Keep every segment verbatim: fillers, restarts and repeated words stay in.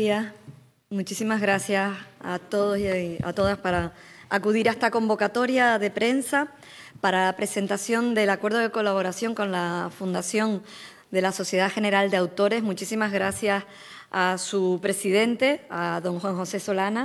días. Muchísimas gracias a todos y a todas para acudir a esta convocatoria de prensa para la presentación del acuerdo de colaboración con la Fundación de la Sociedad General de Autores. Muchísimas gracias a su presidente, a don Juan José Solana,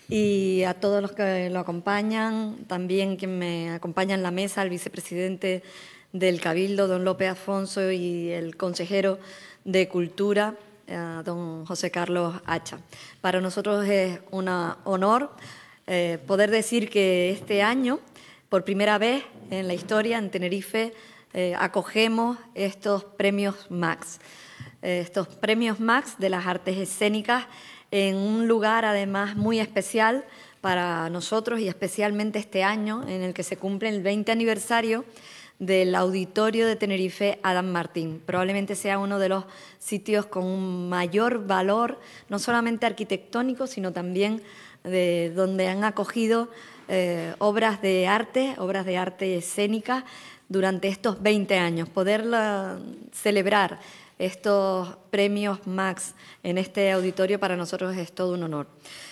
y a todos los que lo acompañan, también quien me acompaña en la mesa, el vicepresidente del Cabildo, don López Afonso, y el consejero de Cultura, a don José Carlos Hacha. Para nosotros es un honor eh, poder decir que este año, por primera vez en la historia, en Tenerife, eh, acogemos estos premios Max. Eh, estos premios Max de las artes escénicas en un lugar además muy especial para nosotros y especialmente este año en el que se cumple el veinte aniversario del Auditorio de Tenerife Adam Martín. Probablemente sea uno de los sitios con un mayor valor, no solamente arquitectónico, sino también de donde han acogido eh, obras de arte, obras de arte escénica durante estos veinte años. Poder celebrar estos premios Max en este auditorio para nosotros es todo un honor.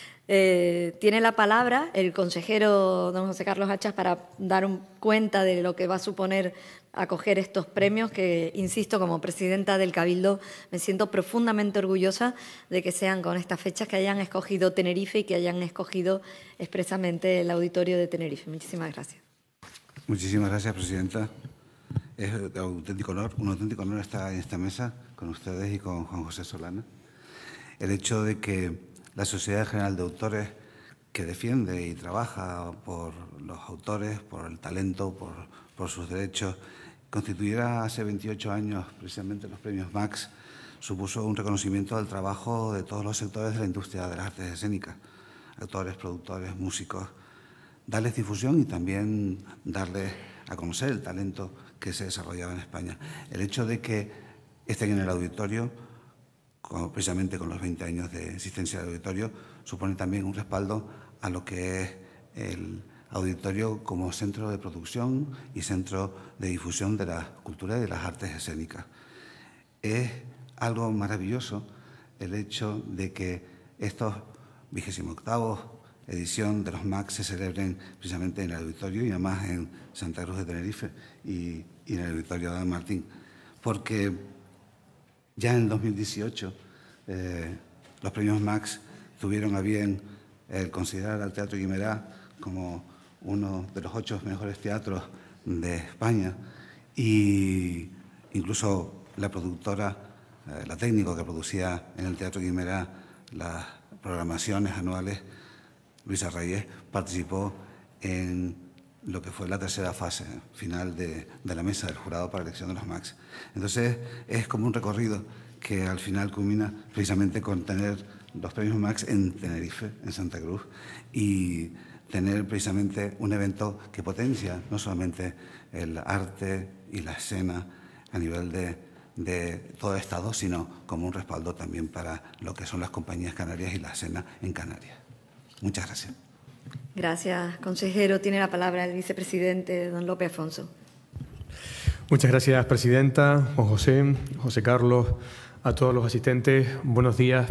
Eh, tiene la palabra el consejero don José Carlos Hachas para dar un, cuenta de lo que va a suponer acoger estos premios, que, insisto, como presidenta del Cabildo me siento profundamente orgullosa de que sean con estas fechas, que hayan escogido Tenerife y que hayan escogido expresamente el Auditorio de Tenerife. Muchísimas gracias. Muchísimas gracias, presidenta. Es un auténtico honor, un auténtico honor estar en esta mesa con ustedes y con Juan José Solana. El hecho de que la Sociedad General de Autores, que defiende y trabaja por los autores, por el talento, por, por sus derechos, constituyera hace veintiocho años precisamente los premios Max, supuso un reconocimiento al trabajo de todos los sectores de la industria de las artes escénicas, actores, productores, músicos, darles difusión y también darles a conocer el talento que se desarrollaba en España. El hecho de que estén en el auditorio, precisamente con los veinte años de existencia del auditorio, supone también un respaldo a lo que es el auditorio como centro de producción y centro de difusión de la cultura y de las artes escénicas. Es algo maravilloso el hecho de que estos vigésimo octavos edición de los Max se celebren precisamente en el auditorio y además en Santa Cruz de Tenerife y, y en el auditorio de Adam Martín, porque ya en el dos mil dieciocho eh, los premios Max tuvieron a bien el considerar al Teatro Guimerá como uno de los ocho mejores teatros de España, y incluso la productora, eh, la técnico que producía en el Teatro Guimerá las programaciones anuales, Luisa Reyes, participó en lo que fue la tercera fase final de, de la mesa del jurado para la elección de los Max. Entonces, es como un recorrido que al final culmina precisamente con tener los premios Max en Tenerife, en Santa Cruz, y tener precisamente un evento que potencia no solamente el arte y la escena a nivel de, de todo el Estado, sino como un respaldo también para lo que son las compañías canarias y la escena en Canarias. Muchas gracias. Gracias, consejero. Tiene la palabra el vicepresidente, don López Afonso. Muchas gracias, presidenta, Juan José, José Carlos, a todos los asistentes, buenos días.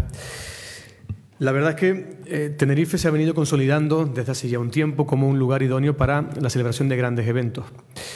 La verdad es que eh, Tenerife se ha venido consolidando desde hace ya un tiempo como un lugar idóneo para la celebración de grandes eventos.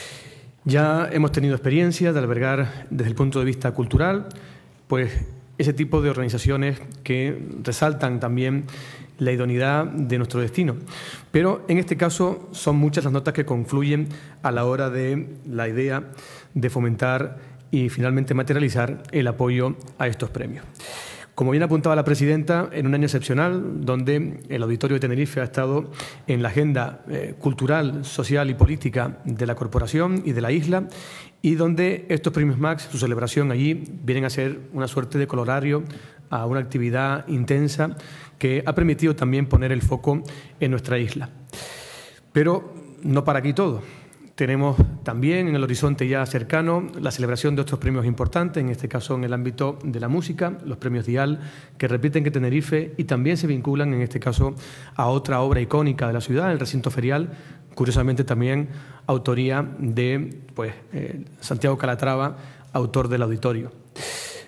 Ya hemos tenido experiencia de albergar desde el punto de vista cultural, pues ese tipo de organizaciones que resaltan también la idoneidad de nuestro destino. Pero en este caso son muchas las notas que confluyen a la hora de la idea de fomentar y finalmente materializar el apoyo a estos premios. Como bien apuntaba la presidenta, en un año excepcional donde el Auditorio de Tenerife ha estado en la agenda eh, cultural, social y política de la corporación y de la isla, y donde estos premios Max, su celebración allí, vienen a ser una suerte de colorario a una actividad intensa que ha permitido también poner el foco en nuestra isla. Pero no para aquí todo. Tenemos también en el horizonte ya cercano la celebración de otros premios importantes, en este caso en el ámbito de la música, los premios Dial, que repiten que Tenerife y también se vinculan en este caso a otra obra icónica de la ciudad, el recinto ferial, curiosamente también autoría de pues, eh, Santiago Calatrava, autor del auditorio.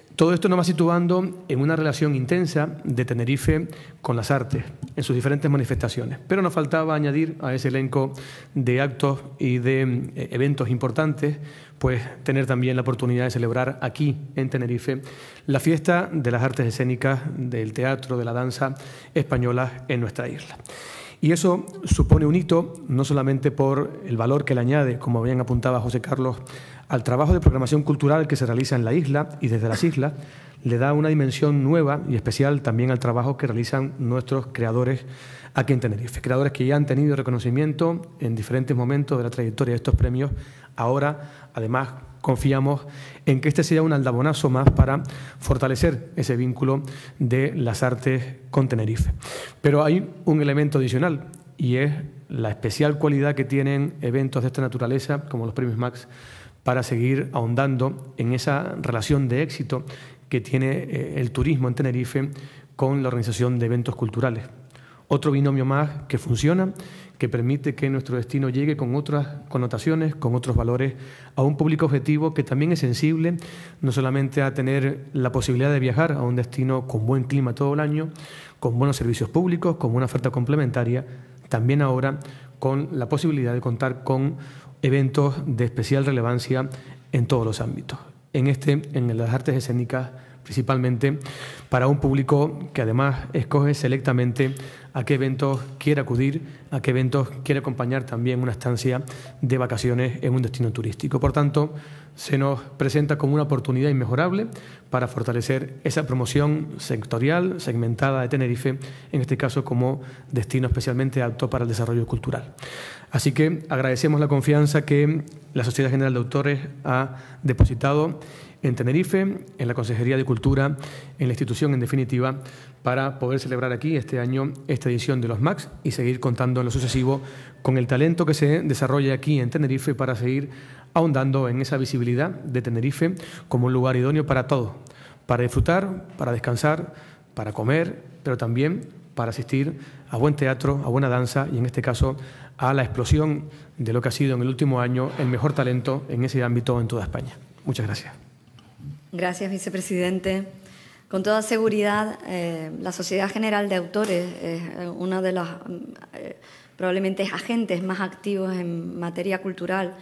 Todo esto nos va situando en una relación intensa de Tenerife con las artes, en sus diferentes manifestaciones. Pero nos faltaba añadir a ese elenco de actos y de eh, eventos importantes, pues tener también la oportunidad de celebrar aquí en Tenerife la fiesta de las artes escénicas, del teatro, de la danza española en nuestra isla. Y eso supone un hito, no solamente por el valor que le añade, como bien apuntaba José Carlos, al trabajo de programación cultural que se realiza en la isla y desde las islas, le da una dimensión nueva y especial también al trabajo que realizan nuestros creadores aquí en Tenerife. Creadores que ya han tenido reconocimiento en diferentes momentos de la trayectoria de estos premios. Ahora, además, confiamos en que este sea un aldabonazo más para fortalecer ese vínculo de las artes con Tenerife. Pero hay un elemento adicional y es la especial cualidad que tienen eventos de esta naturaleza, como los Premios Max, para seguir ahondando en esa relación de éxito que tiene el turismo en Tenerife con la organización de eventos culturales. Otro binomio más que funciona, que permite que nuestro destino llegue con otras connotaciones, con otros valores, a un público objetivo que también es sensible, no solamente a tener la posibilidad de viajar a un destino con buen clima todo el año, con buenos servicios públicos, con buena oferta complementaria, también ahora con la posibilidad de contar con eventos de especial relevancia en todos los ámbitos. En este, en las artes escénicas, principalmente para un público que además escoge selectamente a qué eventos quiere acudir, a qué eventos quiere acompañar también una estancia de vacaciones en un destino turístico. Por tanto, se nos presenta como una oportunidad inmejorable para fortalecer esa promoción sectorial, segmentada de Tenerife, en este caso como destino especialmente apto para el desarrollo cultural. Así que agradecemos la confianza que la Sociedad General de Autores ha depositado en Tenerife, en la Consejería de Cultura, en la institución en definitiva, para poder celebrar aquí este año esta edición de los Max y seguir contando en lo sucesivo con el talento que se desarrolla aquí en Tenerife para seguir ahondando en esa visibilidad de Tenerife como un lugar idóneo para todo, para disfrutar, para descansar, para comer, pero también para asistir a buen teatro, a buena danza y en este caso a la explosión de lo que ha sido en el último año el mejor talento en ese ámbito en toda España. Muchas gracias. Gracias, vicepresidente. Con toda seguridad, eh, la Sociedad General de Autores es uno de los eh, probablemente agentes más activos en materia cultural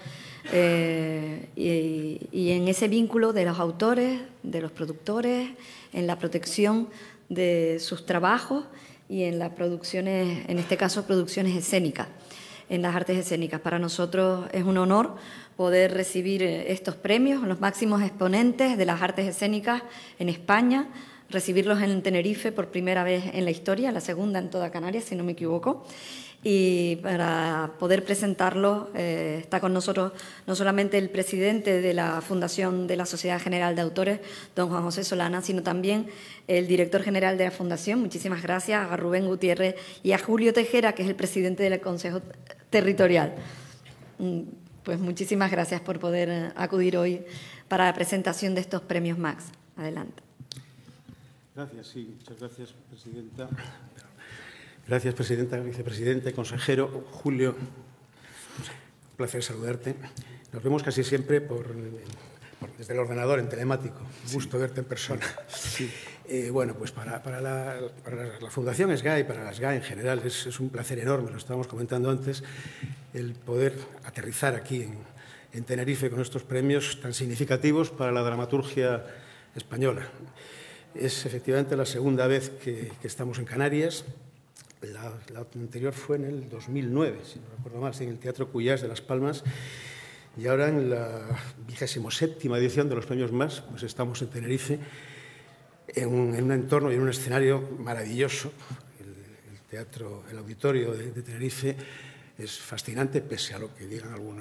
eh, y, y en ese vínculo de los autores, de los productores, en la protección de sus trabajos y en las producciones, en este caso, producciones escénicas, en las artes escénicas. Para nosotros es un honor poder recibir estos premios, los máximos exponentes de las artes escénicas en España, recibirlos en Tenerife por primera vez en la historia, la segunda en toda Canarias, si no me equivoco. Y para poder presentarlo eh, está con nosotros no solamente el presidente de la Fundación de la Sociedad General de Autores, don Juan José Solana, sino también el director general de la Fundación. Muchísimas gracias a Rubén Gutiérrez y a Julio Tejera, que es el presidente del Consejo Territorial. Pues muchísimas gracias por poder acudir hoy para la presentación de estos premios Max. Adelante. Gracias, sí, muchas gracias, presidenta. Gracias, presidenta, vicepresidente, consejero. Julio, un placer saludarte. Nos vemos casi siempre por, por, desde el ordenador, en telemático. Un gusto sí. verte en persona. Sí. Eh, bueno, pues para, para, la, para la Fundación S G A y para la S G A en general es, es un placer enorme, lo estábamos comentando antes, el poder aterrizar aquí en, en Tenerife con estos premios tan significativos para la dramaturgia española. Es efectivamente la segunda vez que, que estamos en Canarias. La, la anterior fue en el dos mil nueve, si no recuerdo mal, en el Teatro Cuyás de Las Palmas. Y ahora en la vigésimo séptima edición de los premios Más, pues estamos en Tenerife, en un, en un entorno y en un escenario maravilloso. El, el teatro, el auditorio de, de Tenerife es fascinante, pese a lo que digan algunos.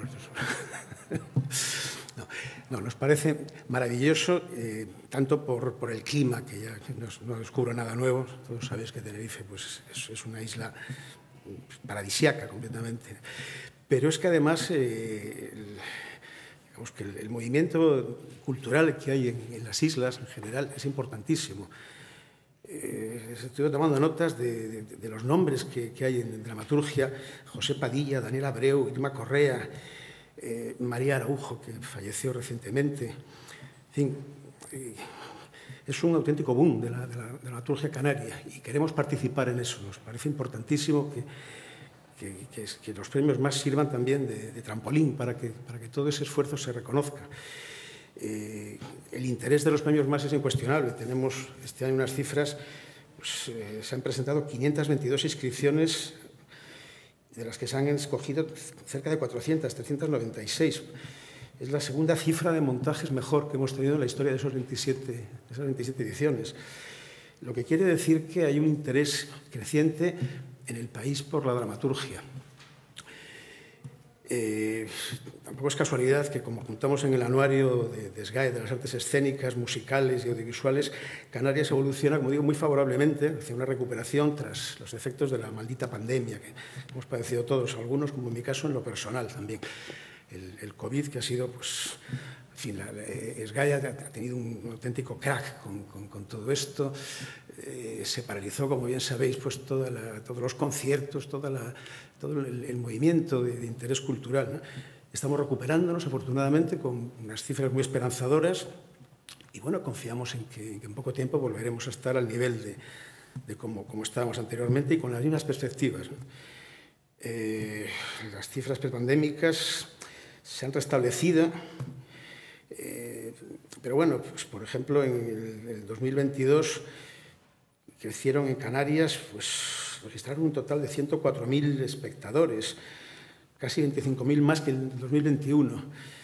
No, no, nos parece maravilloso, eh, tanto por, por el clima, que ya que no, no descubro nada nuevo. Todos sabéis que Tenerife pues, es, es una isla paradisíaca completamente. Pero es que además eh, el, digamos que el, el movimiento cultural que hay en, en las islas en general es importantísimo. Eh, estoy tomando notas de, de, de los nombres que, que hay en dramaturgia: José Padilla, Daniel Abreu, Irma Correa, eh, María Araujo, que falleció recientemente. En fin, eh, es un auténtico boom de la, de la, de la dramaturgia canaria y queremos participar en eso. Nos parece importantísimo que, que, que, que los premios Max sirvan también de, de trampolín para que, para que todo ese esfuerzo se reconozca. Eh, el interés de los premios Max es incuestionable. Tenemos este año unas cifras, pues, eh, se han presentado quinientas veintidós inscripciones, de las que se han escogido cerca de cuatrocientas, trescientas noventa y seis. Es la segunda cifra de montajes mejor que hemos tenido en la historia de, esos veintisiete, de esas veintisiete ediciones. Lo que quiere decir que hay un interés creciente en el país por la dramaturgia. Eh, tampoco es casualidad que, como apuntamos en el anuario de, de S G A E, de las artes escénicas, musicales y audiovisuales, Canarias evoluciona, como digo, muy favorablemente hacia una recuperación tras los efectos de la maldita pandemia que hemos padecido todos, algunos, como en mi caso, en lo personal también. El, el COVID, que ha sido, pues, en fin, la, la, S G A E ha tenido un, un auténtico crack con, con, con todo esto. Eh, se paralizó, como bien sabéis, pues, toda la, todos los conciertos, toda la, todo el, el movimiento de, de interés cultural, ¿no? Estamos recuperándonos, afortunadamente, con unas cifras muy esperanzadoras y, bueno, confiamos en que, que en poco tiempo volveremos a estar al nivel de, de como, como estábamos anteriormente y con las mismas perspectivas, ¿no? Eh, las cifras prepandémicas se han restablecido, eh, pero bueno, pues, por ejemplo, en el, el dos mil veintidós crecieron en Canarias, pues registraron un total de ciento cuatro mil espectadores, casi veinticinco mil más que en el dos mil veintiuno.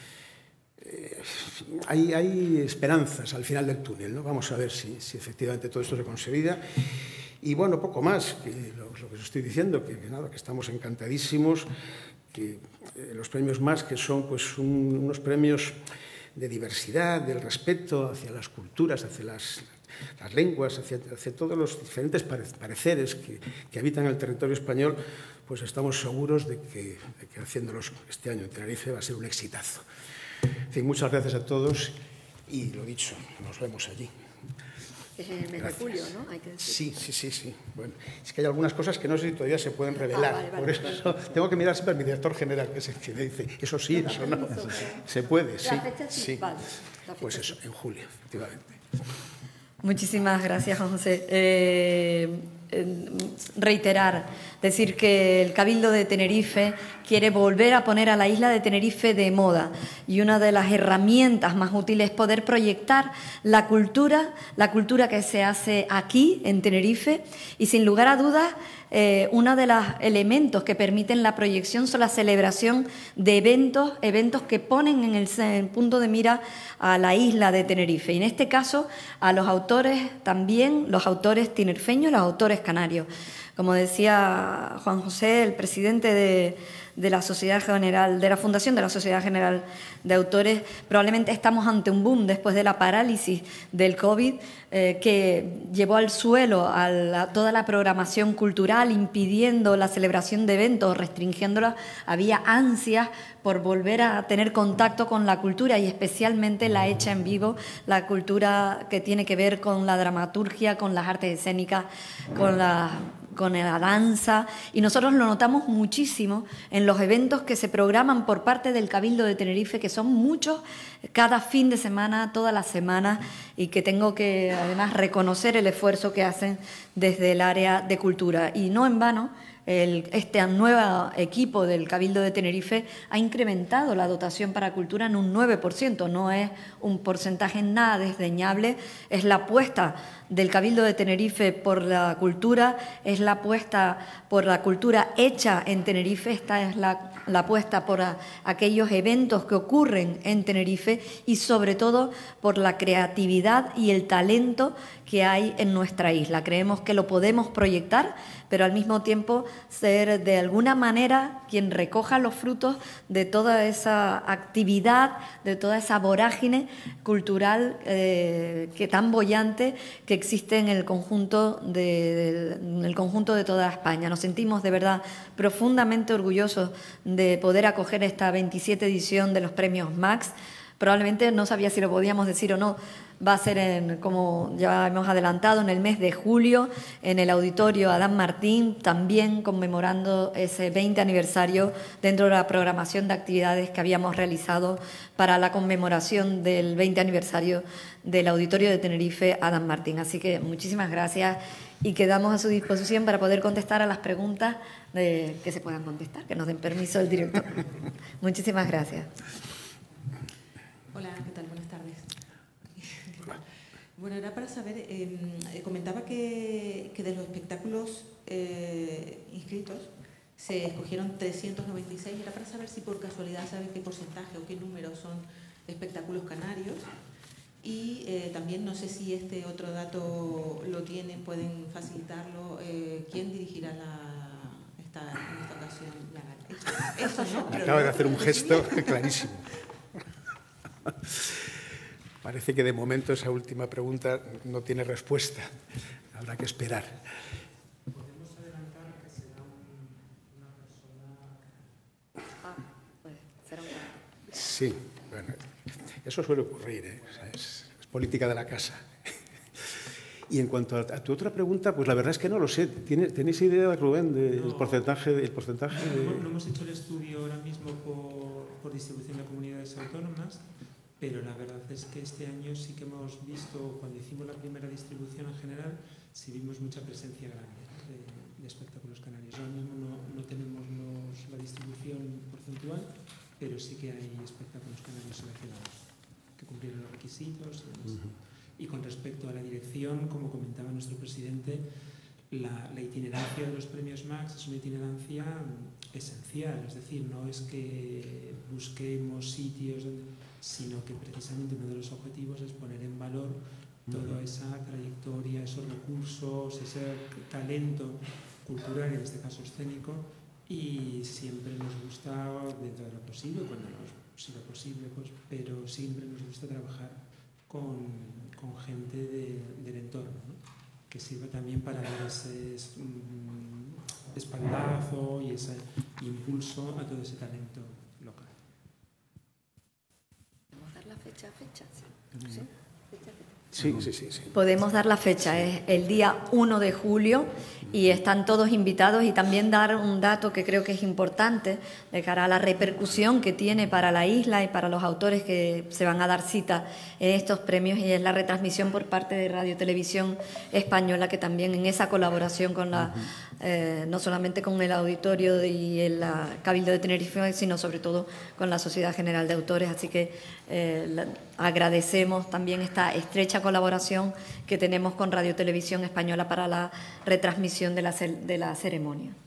Eh, hay, hay esperanzas al final del túnel, ¿no? Vamos a ver si, si efectivamente todo esto se consolida. Y bueno, poco más que lo, lo que os estoy diciendo, que, que nada, que estamos encantadísimos, que eh, los premios Max, que son pues un, unos premios de diversidad, del respeto hacia las culturas, hacia las, las lenguas, hacia, hacia todos los diferentes pareceres que, que habitan el territorio español, pues estamos seguros de que, de que haciéndolos este año en Tenerife va a ser un exitazo. En fin, muchas gracias a todos y lo dicho, nos vemos allí. Es en el mes de julio, ¿no? Hay que decir. Sí, sí, sí, sí. Bueno, es que hay algunas cosas que no sé si todavía se pueden revelar. Ah, vale, vale, por eso vale. Tengo que mirar siempre al mi director general, que es el que me dice, eso sí, no, eso no. Se puede, sí. La fecha sí, sí. Vale. La fecha pues eso, sí. En julio, efectivamente. Muchísimas gracias, Juan José. Eh, eh, reiterar, decir que el Cabildo de Tenerife quiere volver a poner a la isla de Tenerife de moda y una de las herramientas más útiles es poder proyectar la cultura, la cultura que se hace aquí en Tenerife y sin lugar a dudas eh, uno de los elementos que permiten la proyección son la celebración de eventos, eventos que ponen en el, en el punto de mira a la isla de Tenerife y en este caso a los autores también, los autores tinerfeños, los autores canarios. Como decía Juan José, el presidente de, de la Sociedad General, de la Fundación de la Sociedad General de Autores, probablemente estamos ante un boom después de la parálisis del COVID eh, que llevó al suelo a la, toda la programación cultural, impidiendo la celebración de eventos, restringiéndola. Había ansias por volver a tener contacto con la cultura y especialmente la hecha en vivo, la cultura que tiene que ver con la dramaturgia, con las artes escénicas, con la... con la danza, y nosotros lo notamos muchísimo en los eventos que se programan por parte del Cabildo de Tenerife, que son muchos, cada fin de semana, toda la semana, y que tengo que además reconocer el esfuerzo que hacen desde el área de cultura. Y no en vano, el, este nuevo equipo del Cabildo de Tenerife ha incrementado la dotación para cultura en un nueve por ciento, no es un porcentaje nada desdeñable, es la apuesta del Cabildo de Tenerife por la cultura, es la apuesta por la cultura hecha en Tenerife, esta es la, la apuesta por a, aquellos eventos que ocurren en Tenerife y sobre todo por la creatividad y el talento que hay en nuestra isla. Creemos que lo podemos proyectar, pero al mismo tiempo ser de alguna manera quien recoja los frutos de toda esa actividad, de toda esa vorágine cultural eh, que tan boyante que existe en el conjunto de, de, en el conjunto de toda España. Nos sentimos de verdad profundamente orgullosos de poder acoger esta veintisiete edición de los premios Max, probablemente no sabía si lo podíamos decir o no. Va a ser, en, como ya hemos adelantado, en el mes de julio, en el Auditorio Adán Martín, también conmemorando ese veinte aniversario dentro de la programación de actividades que habíamos realizado para la conmemoración del veinte aniversario del Auditorio de Tenerife Adán Martín. Así que muchísimas gracias y quedamos a su disposición para poder contestar a las preguntas de, que se puedan contestar, que nos den permiso el director. Muchísimas gracias. Hola, ¿qué tal? Buenas tardes. Bueno, era para saber, eh, comentaba que, que de los espectáculos eh, inscritos se escogieron trescientos noventa y seis, era para saber si por casualidad sabe qué porcentaje o qué número son espectáculos canarios y eh, también no sé si este otro dato lo tienen, pueden facilitarlo, eh, ¿quién dirigirá la, esta, en esta ocasión? La, eso, ¿no? Pero acaba de no, hacer un gesto clarísimo. Parece que de momento esa última pregunta no tiene respuesta. Habrá que esperar. ¿Podemos adelantar que será un, una persona...? Ah, pues será un... Sí, bueno, eso suele ocurrir, ¿eh? O sea, es, es política de la casa. Y en cuanto a, a tu otra pregunta, pues la verdad es que no lo sé. ¿Tienes, ¿tenéis idea, Rubén, del no, porcentaje? Del porcentaje de... no, no hemos hecho el estudio ahora mismo por, por distribución de comunidades autónomas, pero la verdad es que este año sí que hemos visto, cuando hicimos la primera distribución en general, sí vimos mucha presencia grande de, de espectáculos canarios. Ahora mismo no, no tenemos los, la distribución porcentual, pero sí que hay espectáculos canarios seleccionados que cumplieron los requisitos y demás. Uh-huh. Y con respecto a la dirección, como comentaba nuestro presidente, la, la itinerancia de los premios Max es una itinerancia esencial, es decir, no es que busquemos sitios, donde, sino que precisamente uno de los objetivos es poner en valor toda esa trayectoria, esos recursos, ese talento cultural, en este caso escénico, y siempre nos gusta, dentro de lo posible, cuando no ha sido posible, pues, pero siempre nos gusta trabajar con con gente de, del entorno, ¿no? Que sirva también para dar ese um, espaldazo y ese impulso a todo ese talento local. ¿Podemos dar la fecha? fecha? ¿Sí? ¿Sí? ¿Fecha, fecha? Sí, sí, sí, sí. Podemos dar la fecha, es el día uno de julio y están todos invitados, y también dar un dato que creo que es importante de cara a la repercusión que tiene para la isla y para los autores que se van a dar cita en estos premios, y es la retransmisión por parte de Radio Televisión Española, que también en esa colaboración con la, eh, no solamente con el auditorio y el la Cabildo de Tenerife, sino sobre todo con la Sociedad General de Autores, así que eh, la, agradecemos también esta estrecha colaboración que tenemos con Radio Televisión Española para la retransmisión de la, de la ceremonia.